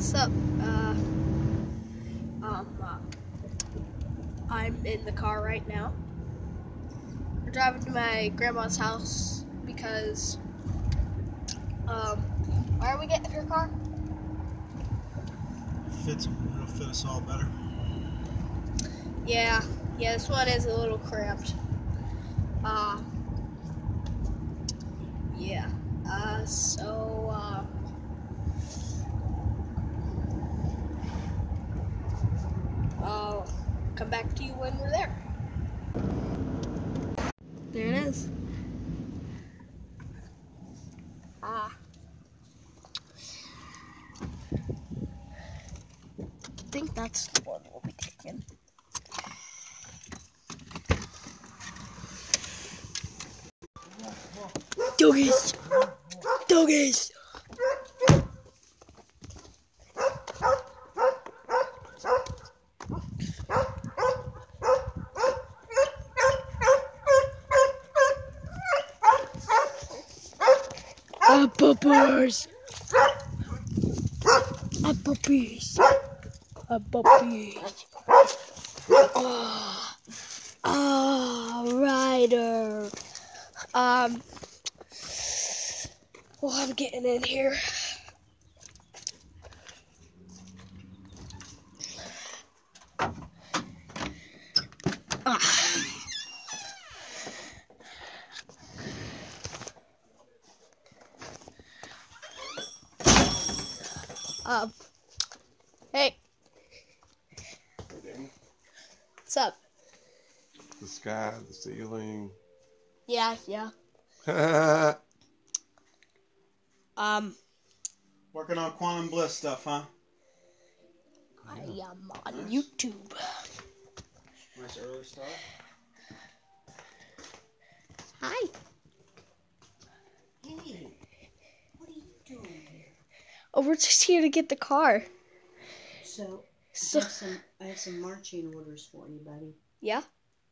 What's up? I'm in the car right now. We're driving to my grandma's house because, why are we getting her car? It'll fit us all better. Yeah, this one is a little cramped. I'll come back to you when we're there. There it is. I think that's the one we'll be taking. Doggies! Doggies! Puppies! Puppies! Puppies! Ryder! Well, I'm getting in here. Hey. What's up? The sky, the ceiling. Yeah. Working on Quantum Bliss stuff, huh? I am on YouTube. Nice early start. Hi. Hey, what are you doing here? Oh, we're just here to get the car. So I have some marching orders for you, buddy. Yeah?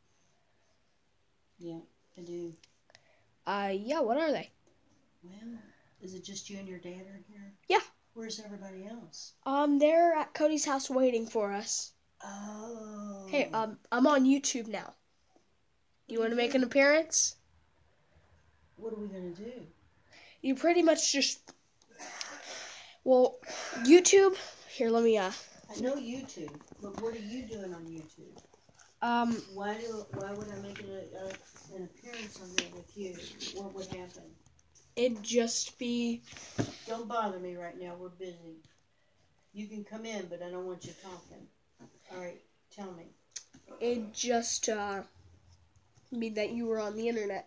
Yeah, I do. Yeah, what are they? Well, is it just you and your dad are here? Yeah. Where's everybody else? They're at Cody's house waiting for us. Oh. Hey, I'm on YouTube now. You want to make an appearance? What are we gonna do? You pretty much just... Well, YouTube... Here, let me, I know YouTube, but what are you doing on YouTube? Why would I make an appearance on there with you? What would happen? It'd just be... Don't bother me right now. We're busy. You can come in, but I don't want you talking. All right, tell me. It'd just, mean that you were on the internet.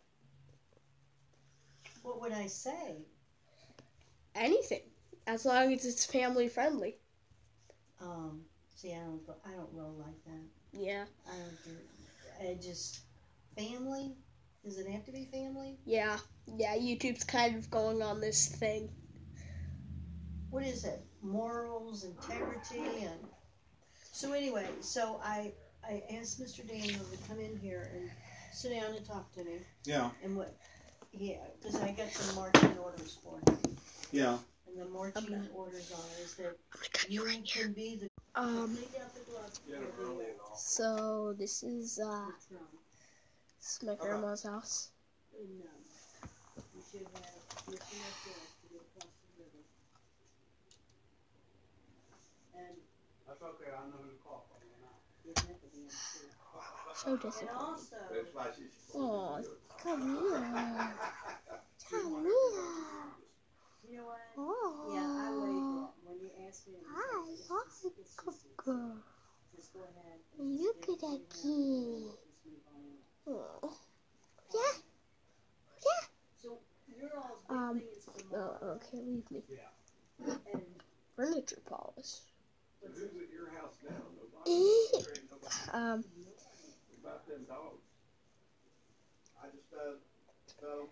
What would I say? Anything. As long as it's family friendly. See, I don't roll like that. Yeah. I don't do. I just family. Does it have to be family? Yeah. YouTube's kind of going on this thing. What is it? Morals, integrity, and so anyway. So I asked Mr. Daniel to come in here and sit down and talk to me. Yeah. And what? Yeah, because I got some marching orders for him. Yeah. And the marching orders are is that I'm gonna cut you right here. can be the So this is my grandma's house. No. You should have to go across the river. And That's okay, I know who to call. So disappointing. and also Oh, come here. Come here. you know what? Oh. Yeah, I waved that when you asked me. Hi, good girl. Just go ahead. Look at that kid. Oh. Yeah. So you're all big things tomorrow. Oh, okay, leave me. And Furniture polish. Who's at your house now? About them dogs. I just fed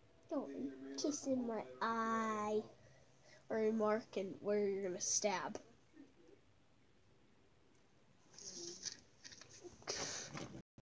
Don't kiss in my eye or remark and where you're gonna stab.